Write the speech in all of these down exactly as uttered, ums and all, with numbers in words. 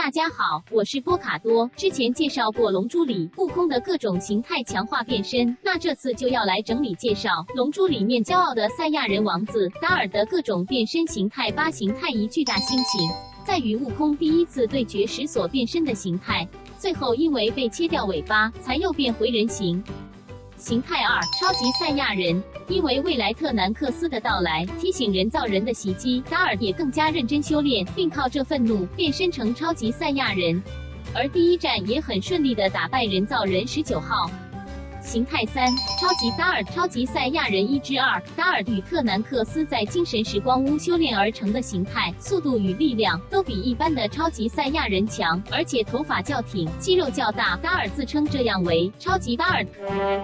大家好，我是波卡多。之前介绍过《龙珠》里悟空的各种形态强化变身，那这次就要来整理介绍《龙珠》里面骄傲的赛亚人王子达尔的各种变身形态。八形态一巨大心情，在与悟空第一次对决时所变身的形态，最后因为被切掉尾巴，才又变回人形。形态二，超级赛亚人。因为未来特南克斯的到来，提醒人造人的袭击，达尔也更加认真修炼，并靠这愤怒变身成超级赛亚人。而第一战也很顺利的打败人造人十九号。形态三，超级达尔。超级赛亚人一之二，达尔与特南克斯在精神时光屋修炼而成的形态，速度与力量都比一般的超级赛亚人强，而且头发较挺，肌肉较大。达尔自称这样为超级达尔。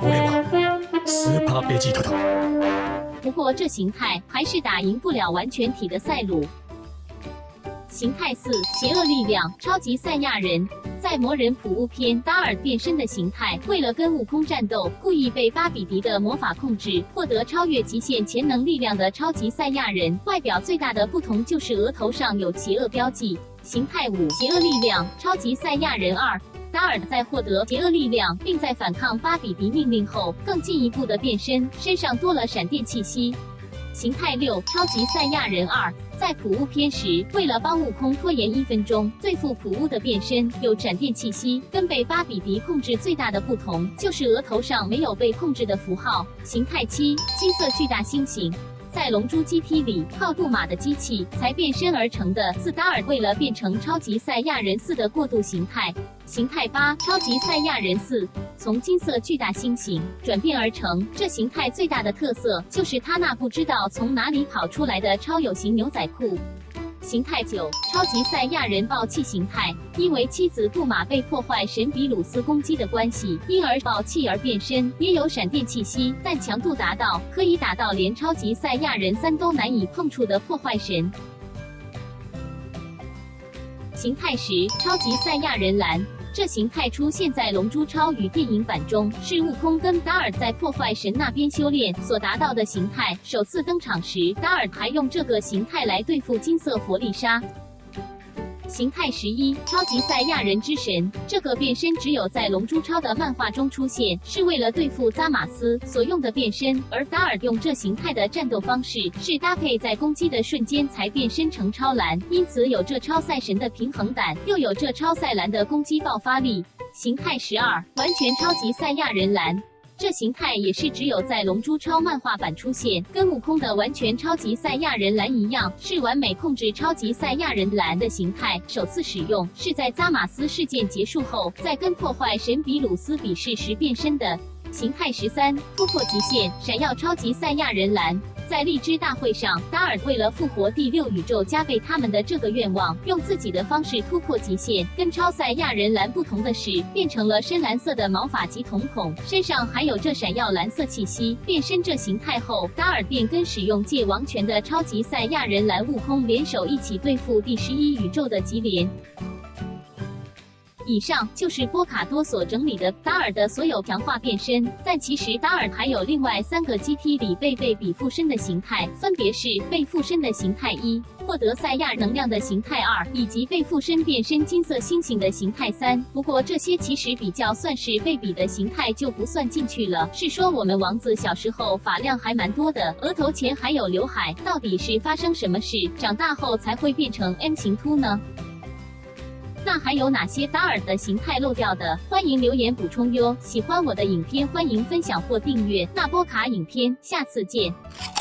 不过这形态还是打赢不了完全体的赛鲁。形态四，邪恶力量。超级赛亚人。在魔人普乌篇，达尔变身的形态，为了跟悟空战斗，故意被巴比迪的魔法控制，获得超越极限潜能力量的超级赛亚人。外表最大的不同就是额头上有邪恶标记。形态五，邪恶力量。超级赛亚人二。达尔在获得邪恶力量，并在反抗巴比迪命令后，更进一步的变身，身上多了闪电气息。形态六，超级赛亚人二。在普乌篇时，为了帮悟空拖延一分钟，对付普乌的变身有闪电气息，跟被巴比迪控制最大的不同，就是额头上没有被控制的符号。形态七，金色巨大猩猩。在龙珠 G T 里，靠杜马的机器才变身而成的自达尔，为了变成超级赛亚人四的过渡形态。形态八，超级赛亚人四。从金色巨大猩猩转变而成，这形态最大的特色就是他那不知道从哪里跑出来的超有型牛仔裤。形态九，超级赛亚人爆气形态。因为妻子布玛被破坏神比鲁斯攻击的关系，因而爆气而变身，也有闪电气息，但强度达到可以打到连超级赛亚人三都难以碰触的破坏神。形态十，超级赛亚人蓝。这形态出现在《龙珠超》与电影版中，是悟空跟达尔在破坏神那边修炼所达到的形态。首次登场时，达尔还用这个形态来对付金色佛利莎。形态十一，超级赛亚人之神。这个变身只有在《龙珠超》的漫画中出现，是为了对付扎马斯所用的变身。而达尔用这形态的战斗方式是搭配在攻击的瞬间才变身成超蓝，因此有这超赛神的平衡感，又有这超赛蓝的攻击爆发力。形态十二，完全超级赛亚人蓝。这形态也是只有在《龙珠超》漫画版出现，跟悟空的完全超级赛亚人蓝一样，是完美控制超级赛亚人蓝的形态。首次使用是在扎马斯事件结束后，在跟破坏神比鲁斯比试时变身的。形态十三，突破极限，闪耀超级赛亚人蓝。在荔枝大会上，达尔为了复活第六宇宙加倍他们的这个愿望，用自己的方式突破极限。跟超赛亚人蓝不同的是，变成了深蓝色的毛发及瞳孔，身上还有这闪耀蓝色气息。变身这形态后，达尔便跟使用界王拳的超级赛亚人蓝悟空联手一起对付第十一宇宙的吉连。以上就是波卡多所整理的达尔的所有强化变身，但其实达尔还有另外三个 G T 里被被比附身的形态，分别是被附身的形态一、获得赛亚能量的形态二，以及被附身变身金色星星的形态三。不过这些其实比较算是被比的形态就不算进去了。是说我们王子小时候发量还蛮多的，额头前还有刘海，到底是发生什么事，长大后才会变成 M 型秃呢？那还有哪些达尔的形态漏掉的？欢迎留言补充哟！喜欢我的影片，欢迎分享或订阅。那波卡影片，下次见。